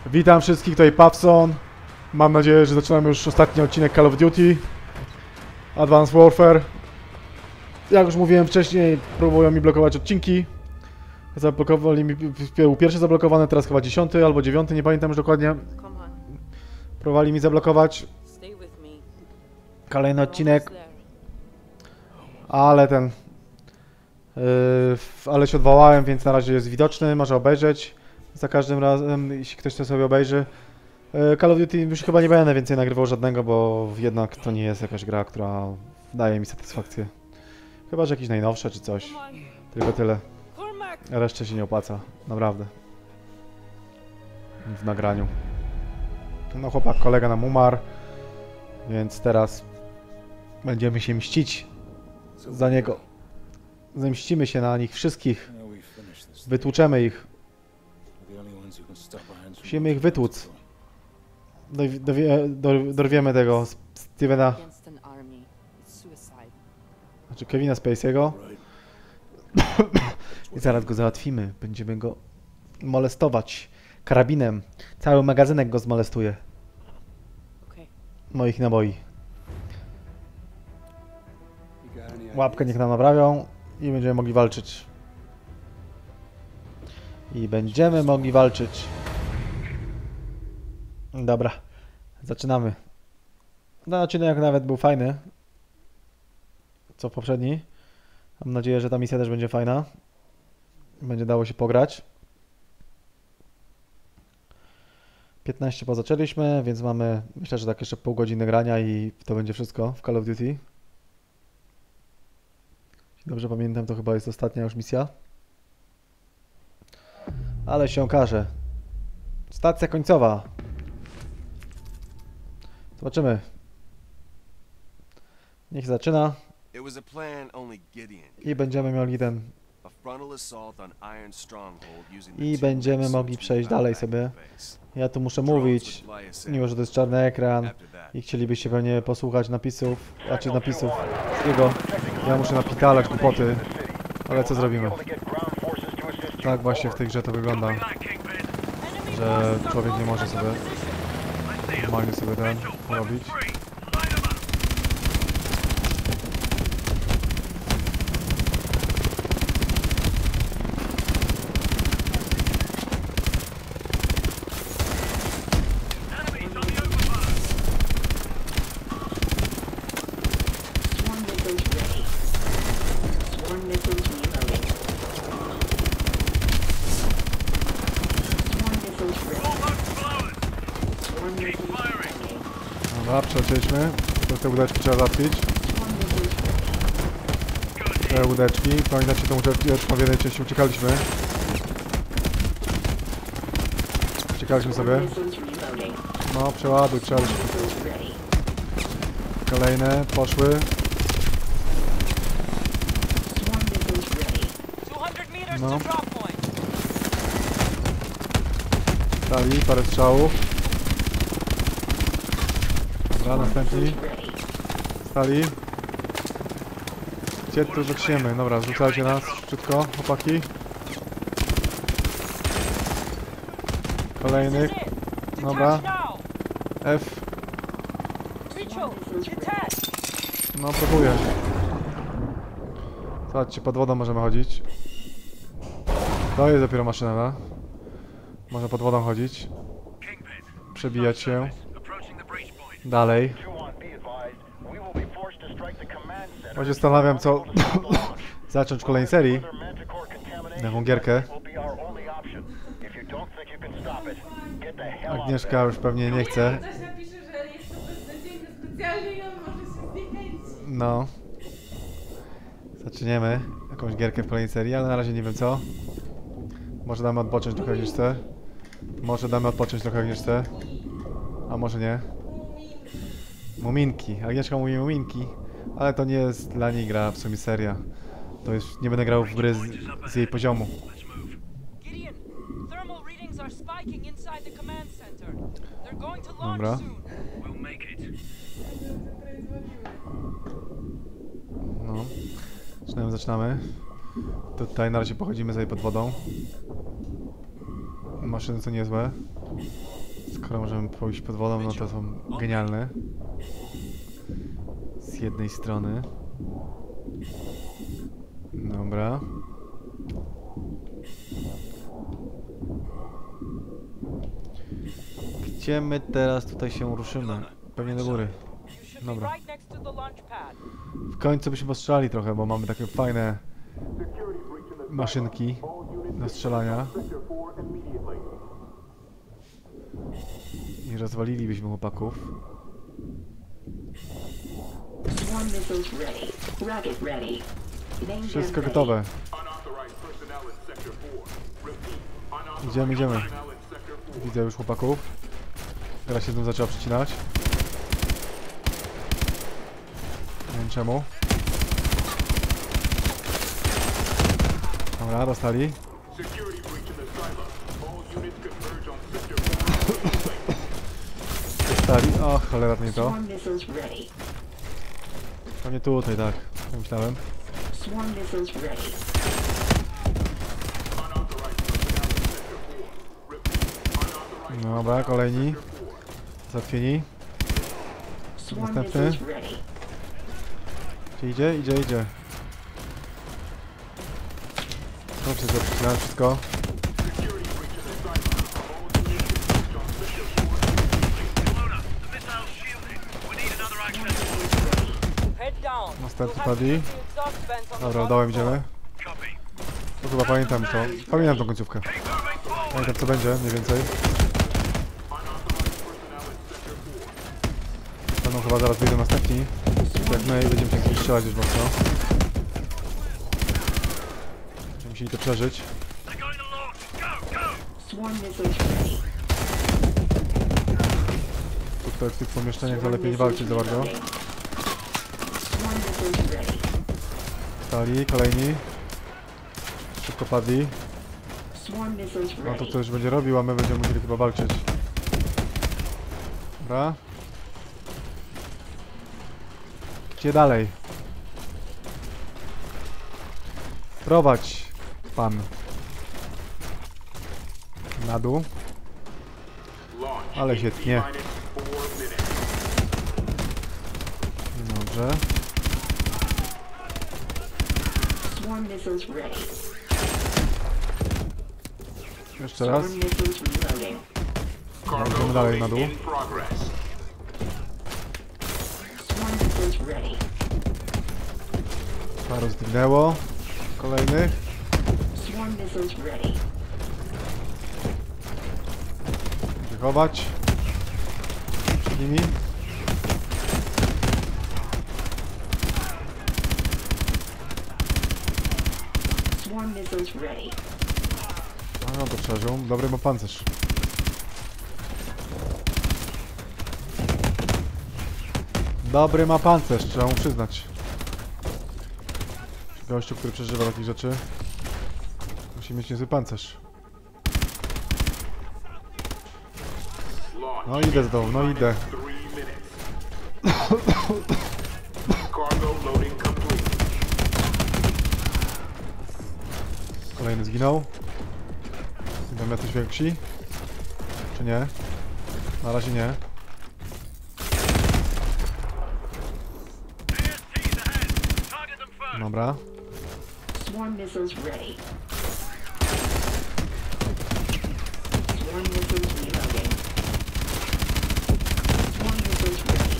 Witam wszystkich, tutaj Pawson. Mam nadzieję, że zaczynamy już ostatni odcinek Call of Duty Advanced Warfare. Jak już mówiłem wcześniej, próbują mi blokować odcinki. Zablokowali mi, był pierwszy zablokowany, teraz chyba 10 albo 9, nie pamiętam już dokładnie. Próbowali mi zablokować kolejny odcinek, ale ale się odwołałem, więc na razie jest widoczny, może obejrzeć. Za każdym razem, jeśli ktoś to sobie obejrzy. Call of Duty już chyba nie będę więcej nagrywał żadnego, bo jednak to nie jest jakaś gra, która daje mi satysfakcję. Chyba, że jakieś najnowsze czy coś. Tylko tyle. Reszcie się nie opłaca, naprawdę. W nagraniu. No chłopak, kolega nam umarł, więc teraz będziemy się mścić za niego. Zemścimy się na nich wszystkich. Wytłuczemy ich. Musimy ich wytłuc. Dorwiemy tego Stevena. Znaczy Kevina Spacey'ego. I zaraz go załatwimy. Będziemy go molestować karabinem. Cały magazynek go zmolestuje. Moich naboi. Łapkę niech nam naprawią i będziemy mogli walczyć. Dobra, zaczynamy. No, odcinek nawet był fajny. Co poprzedni. Mam nadzieję, że ta misja też będzie fajna. Będzie dało się pograć. 15 pozaczęliśmy, więc mamy, myślę, że tak jeszcze pół godziny grania i to będzie wszystko w Call of Duty. Jeśli dobrze pamiętam, to chyba jest ostatnia już misja. Ale się okaże. Stacja końcowa. Zobaczymy. Niech zaczyna. I będziemy mieli będziemy mogli przejść dalej sobie. Ja tu muszę mówić, mimo że to jest czarny ekran i chcielibyście pewnie posłuchać napisów, wszystkiego. Ja muszę napitalać głupoty, ale co zrobimy? Tak właśnie w tej grze to wygląda, że człowiek nie może sobie normalnie robić. Dobra, przelecieliśmy. Te łódeczki trzeba załatwić. Te łódeczki. Pamiętacie tą łódeczką w jednej części uciekaliśmy. Uciekaliśmy sobie. No, przeładuj. Kolejne poszły. No. Dali parę strzałów. Dobra, następni. Stali. Gdzie tu zaczniemy? Dobra, zrzucajcie nas szybko, chłopaki. Kolejnych. Dobra. F. No, próbuję. Zobaczcie, pod wodą możemy chodzić. To jest dopiero maszyna, no? Można pod wodą chodzić. Przebijać się. Dalej. Właśnie zastanawiam, co zacząć w kolejnej serii. Jaką gierkę. Agnieszka już pewnie nie chce. No. Zaczniemy jakąś gierkę w kolejnej serii, ale na razie nie wiem co. Może damy odpocząć trochę Agnieszce. A może nie. Muminki. Agnieszka mówi muminki. Ale to nie jest dla niej gra, w sumie seria. To już nie będę grał w gry z jej poziomu. Dobra. No. Zaczynamy. Tutaj na razie pochodzimy sobie pod wodą. Maszyny co niezłe. Skoro możemy pójść pod wodą, no to są genialne. Z jednej strony. Dobra. Gdzie my teraz tutaj się ruszymy? Pewnie do góry. Dobra. W końcu byśmy postrzelali trochę, bo mamy takie fajne maszynki do strzelania. I rozwalilibyśmy chłopaków. Wszystko gotowe. Idziemy, idziemy. Widzę już chłopaków. Teraz się znów zaczęła przycinać. Nie wiem czemu. Dobra, dostali. Dostali. O, cholera, to nie to. To nie tutaj, tak. Jak myślałem. Dobra, kolejni. Zatwieni. Następny. Gdzie idzie? Idzie, idzie. Znów się zaczyna wszystko. Następny padli. Dobra, dołem idziemy. To chyba pamiętam to. Pamiętam tą końcówkę. Pamiętam co będzie, mniej więcej. Będą chyba zaraz wyjdą następni. Jak my będziemy się strzelać już mocno. Będziemy musieli to przeżyć. Tutaj w tych pomieszczeniach to lepiej nie walczyć za bardzo. Stali, kolejni. Szybko padli. No to ktoś będzie robił, a my będziemy musieli chyba walczyć. Dobra. Gdzie dalej? Prowadź, pan. Na dół. Ale się tnie. Dobrze. Jeszcze raz. Idziemy dalej na dół. Paru zdygnęło. Kolejnych. Chować. Przed nimi. No to przeżył. Dobry ma pancerz. Dobry ma pancerz, trzeba mu przyznać. Gościu, który przeżywa takich rzeczy, musi mieć niezły pancerz. No idę z dołu, no idę. Kolejny zginął. Idą jacyś więksi? Czy nie? Na razie nie. Dobra. Swarm missiles ready. Swarm missiles reloading. Swarm missiles ready.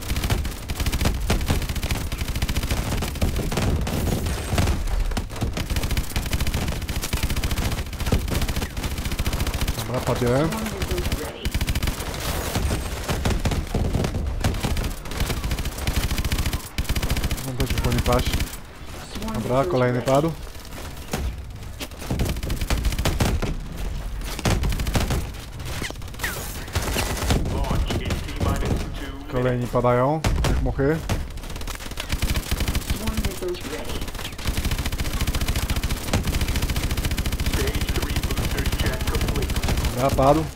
Dobra, patrzę. Mam też już po nie paść. Dobra, kolejny padł. Kolejni padają, jak muchy. Dobra, padł.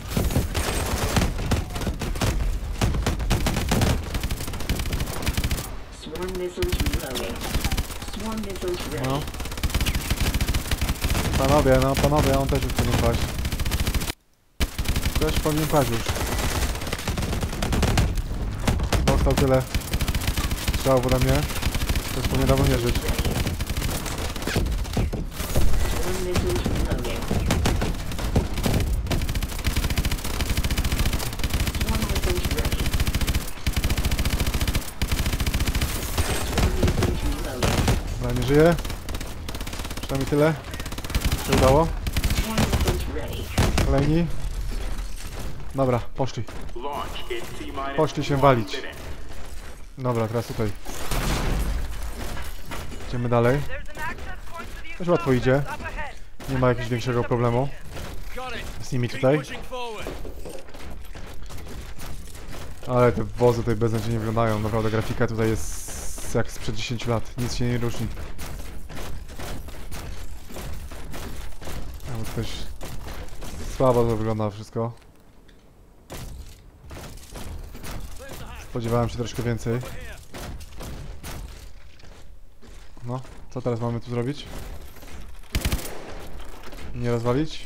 No. Panowie, on też już powinien paść. Też powinien paść już. dostał tyle strzałów ode mnie. To już powinien dawno nie żyć. Dobra, nie żyje. Przynajmniej tyle. Co się udało. Kolejni. Dobra, poszli. Poszli się walić. Dobra, teraz tutaj. Idziemy dalej. Dość łatwo idzie. Nie ma jakiegoś większego problemu z nimi tutaj. Ale te wozy tutaj beznadziejnie wyglądają. Naprawdę grafika tutaj jest jak sprzed 10 lat. Nic się nie różni. No, coś słabo to wygląda wszystko. Spodziewałem się troszkę więcej. No, co teraz mamy tu zrobić? Nie rozwalić?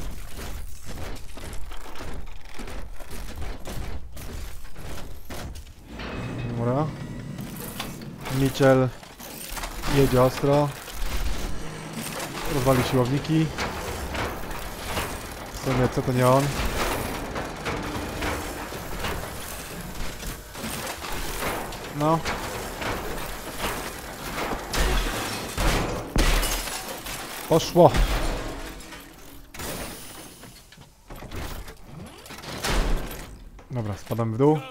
Dobra. Mitchell jedzie ostro. Rozwali siłowniki. W sumie co to nie on? No. Poszło. Dobra, spadamy w dół.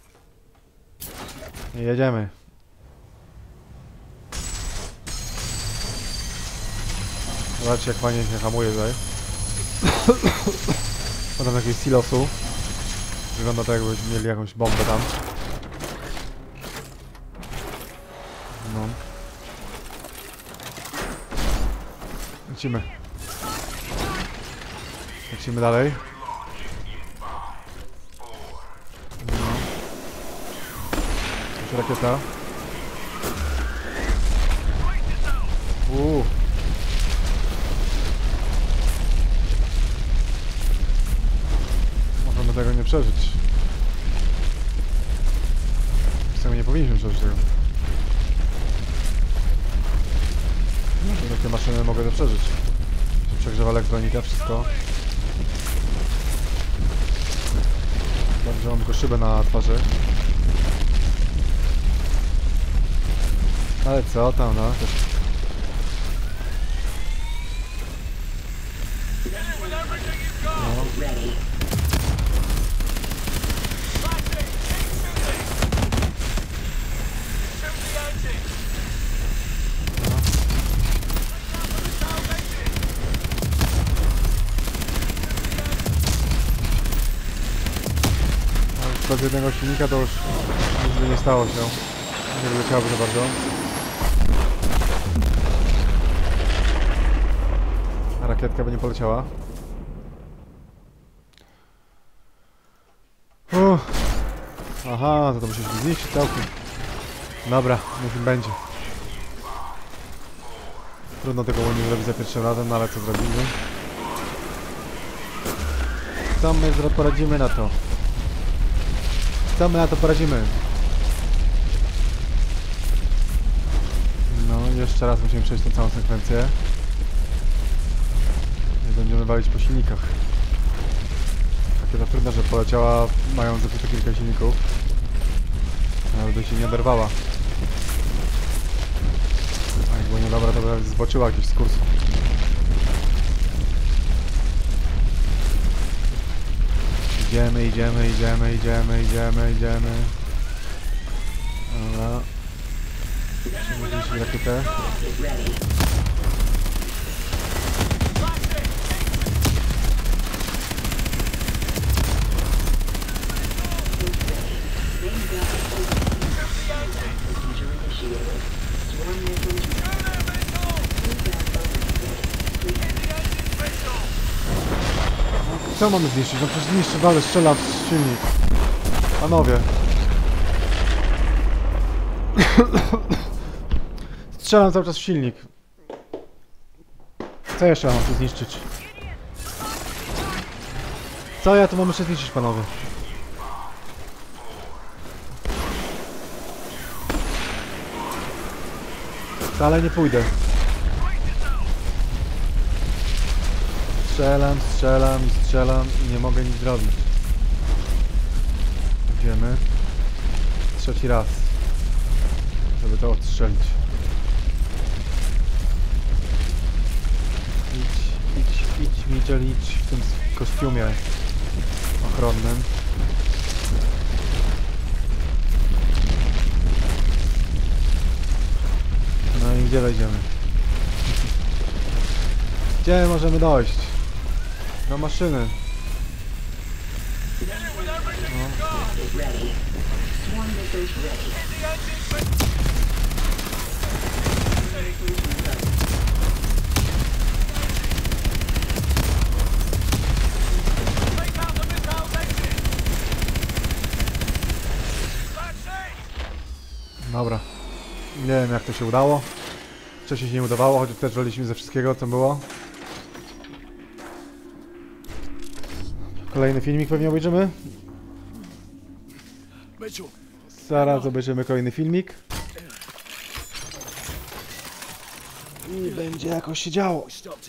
I jedziemy. Zobaczcie jak fajnie się hamuje tutaj. Potem jakiegoś silosu. Wygląda tak jakbyśmy mieli jakąś bombę tam. No. Lecimy. Lecimy dalej. No. Już rakieta. Możemy tego nie przeżyć. W sumie nie powinniśmy przeżyć tego. Takie maszyny mogę to przeżyć. Się przegrzewa elektronika, wszystko. Dobrze, mam tylko szybę na twarzy. Ale co tam, no? Też... No. Bez jednego silnika to już nic by nie stało się. Nie wyleciałoby za bardzo. Rakietka by nie poleciała. Aha, to musieliśmy zniszczyć całkiem. Dobra, niech im będzie. Trudno tego nie zrobić za pierwszym razem, no ale co zrobimy? Co my poradzimy na to? Co my na to poradzimy? No, jeszcze raz musimy przejść tę całą sekwencję. I będziemy walić po silnikach. Takie to trudne, że poleciała, mając zapite kilka silników. Nawet by się nie oderwała. A jak było niedobra, to by zboczyła gdzieś z kursu. Idziemy. Dobra. Musimy zniszczyć rakietę. Co mamy zniszczyć? No przecież zniszczy, ale strzela w silnik. Panowie. Strzelam cały czas w silnik. Co jeszcze mam tu zniszczyć? Co ja tu mam jeszcze zniszczyć, panowie? Wcale nie pójdę. Strzelam, strzelam i strzelam i nie mogę nic zrobić. Idziemy. Trzeci raz. Żeby to odstrzelić. Idź, Mitchell, idź w tym kostiumie ochronnym. No i gdzie wejdziemy? Gdzie możemy dojść? Do maszyny. Dobra. Nie wiem jak to się udało. Wcześniej się nie udawało, choć też waliśmy ze wszystkiego co było. Kolejny filmik pewnie obejrzymy. Zaraz obejrzymy kolejny filmik. I będzie jakoś się działo.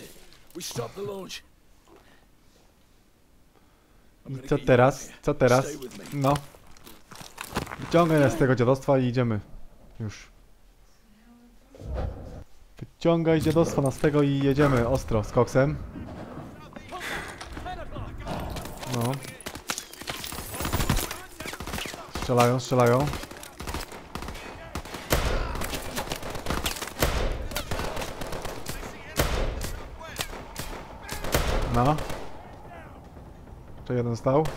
I co teraz? Co teraz? No. Wyciągaj nas z tego dziadostwa i idziemy. Już. Wyciągaj dziadostwa nas z tego i jedziemy ostro z koksem. No. Strzelają, strzelają. No. To jeden stał.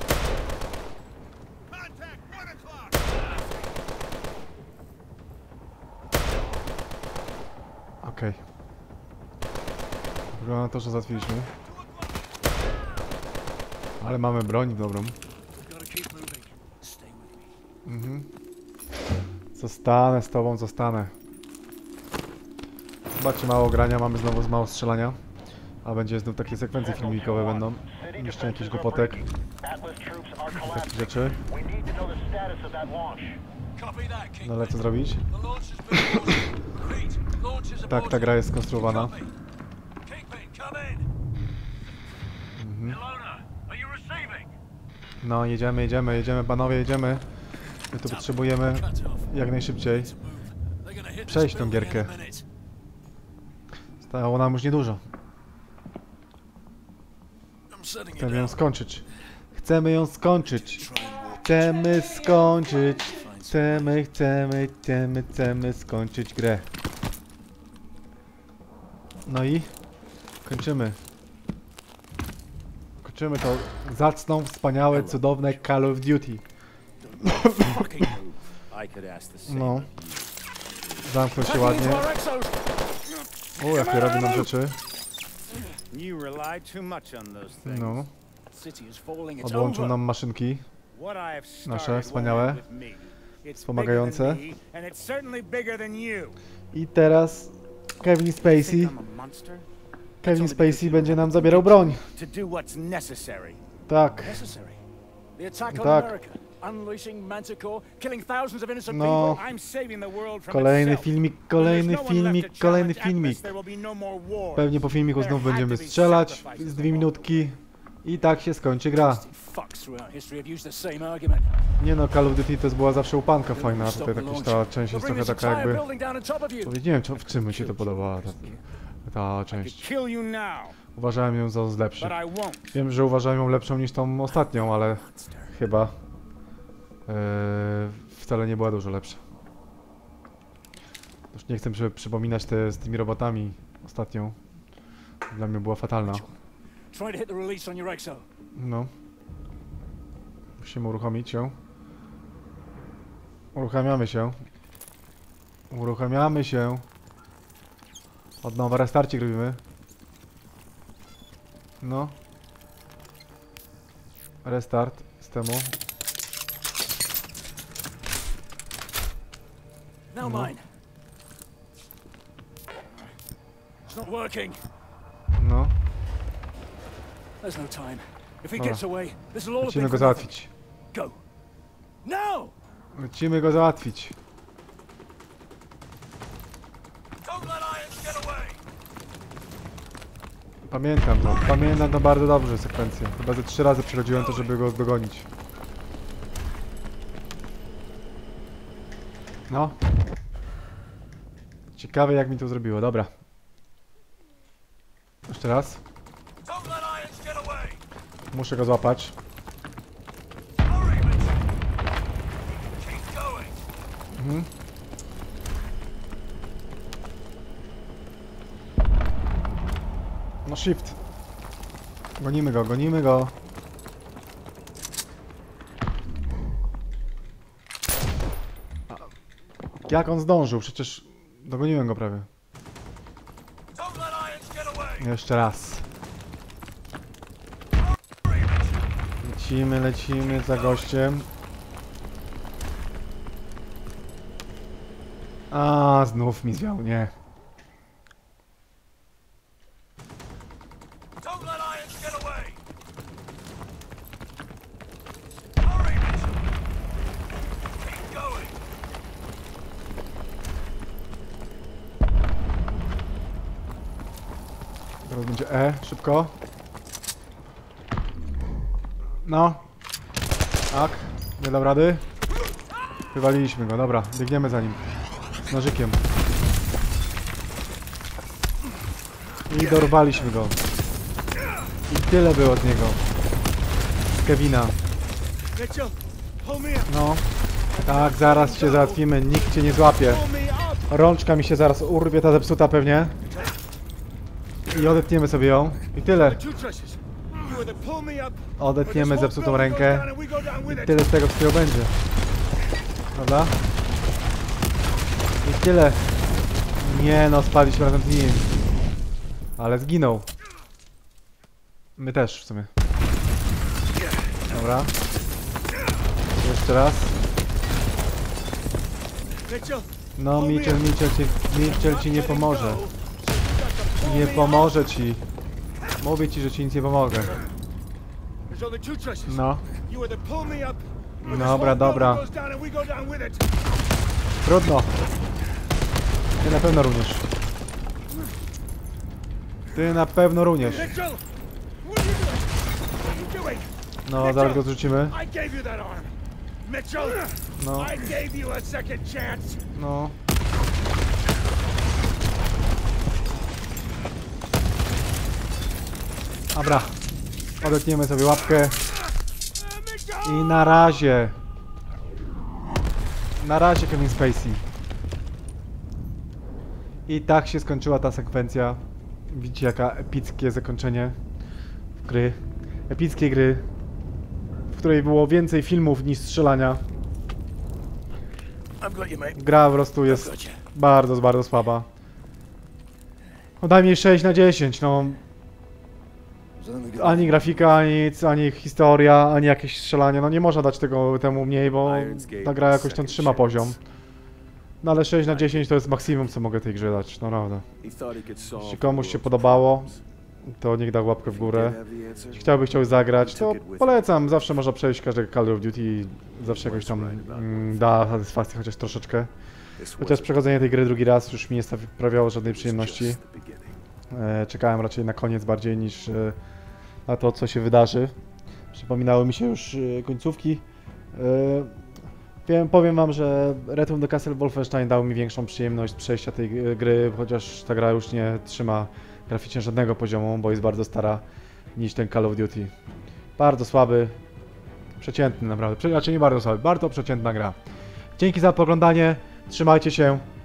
Okej. Wygląda na to, że załatwiliśmy. Ale mamy broń dobrą. Zostanę z tobą, zostanę. Zobaczcie, mało grania, mamy znowu mało strzelania. A będzie znów takie sekwencje filmikowe będą. Jeszcze jakiś głupotek. Takich rzeczy. No ale co zrobić? Tak, ta gra jest skonstruowana. No, jedziemy, jedziemy, jedziemy, panowie, jedziemy. My tu potrzebujemy jak najszybciej przejść tą gierkę. Stało nam już niedużo. Chcemy ją skończyć. Chcemy ją skończyć. Chcemy skończyć. Chcemy skończyć grę. No i kończymy. Kończymy to zacną, wspaniałe, cudowne Call of Duty. No. Zamknął się ładnie. O, jakie robi nam rzeczy. No. Odłączył nam maszynki. Nasze, wspaniałe. Wspomagające. I teraz Kevin Spacey. Kevin Spacey będzie nam zabierał broń. Tak. Tak. No. Kolejny filmik, kolejny filmik, kolejny filmik. Pewnie po filmiku znów będziemy strzelać z 2 minutki. I tak się skończy gra. Nie no, Call of Duty to była zawsze upanka fajna, a tutaj ta część jest trochę taka jakby... Nie wiem, w czym mi się to podobała ta część. Uważałem ją za lepszą. Wiem, że uważałem ją lepszą niż tą ostatnią, ale chyba wcale nie była dużo lepsza. Już nie chcę przypominać z tymi robotami ostatnią. Dla mnie była fatalna. No. Musimy uruchomić ją. Uruchamiamy się. Uruchamiamy się. Od nowa restarcik robimy. No. Restart systemu. No. No. Musimy go załatwić. Musimy go załatwić. Pamiętam to bardzo dobrze, sekwencję. Chyba ze 3 razy przechodziłem to, żeby go dogonić. No. Ciekawe jak mi to zrobiło, dobra. Jeszcze raz. Muszę go złapać. Mhm. No shift. Gonimy go, gonimy go. Jak on zdążył? Przecież dogoniłem go prawie. Jeszcze raz. Lecimy za gościem. A, znów mi zwiał, nie. Teraz będzie E, szybko. No. Tak, nie dam rady. Wywaliliśmy go, dobra, biegniemy za nim. Z nożykiem. I dorwaliśmy go. I tyle było z niego. Z Kevina. No. Tak, zaraz cię załatwimy, nikt cię nie złapie. Rączka mi się zaraz urwie, ta zepsuta pewnie. I odetniemy sobie ją. I tyle. Odetniemy zepsutą rękę. I tyle z tego wszystkiego będzie. Prawda? I tyle. Nie no, spaliśmy razem z nim. Ale zginął. My też w sumie. Dobra. Jeszcze raz. No Mitchell ci nie pomoże. Nie pomoże ci. Mówię ci, że ci nic nie pomogę. No. Dobra. Trudno. Ty na pewno również. No, zaraz go zrzucimy. No. No. Dobra. Odetniemy sobie łapkę. I na razie. Na razie, Kevin Spacey. I tak się skończyła ta sekwencja. Widzicie, jaka epickie zakończenie gry. Epickiej gry, w której było więcej filmów niż strzelania. Gra po prostu jest bardzo słaba. No daj mi 6 na 10, no. Ani grafika, ani nic, ani historia, ani jakieś strzelanie. No nie można dać temu mniej, bo ta gra jakoś tam trzyma poziom. No ale 6 na 10 to jest maksimum, co mogę tej grze dać, naprawdę. Jeśli komuś się podobało, to niech da łapkę w górę. Jeśli chciał zagrać, to polecam. Zawsze można przejść każdego Call of Duty i zawsze jakoś tam da satysfakcję chociaż troszeczkę. Chociaż przechodzenie tej gry drugi raz już mi nie sprawiało żadnej przyjemności. Czekałem raczej na koniec bardziej niż na to, co się wydarzy. Przypominały mi się już końcówki. Powiem wam, że Return to Castle Wolfenstein dał mi większą przyjemność przejścia tej gry, chociaż ta gra już nie trzyma graficznie żadnego poziomu, bo jest bardzo stara niż ten Call of Duty. Bardzo słaby, przeciętny naprawdę, raczej nie bardzo słaby, bardzo przeciętna gra. Dzięki za oglądanie, trzymajcie się.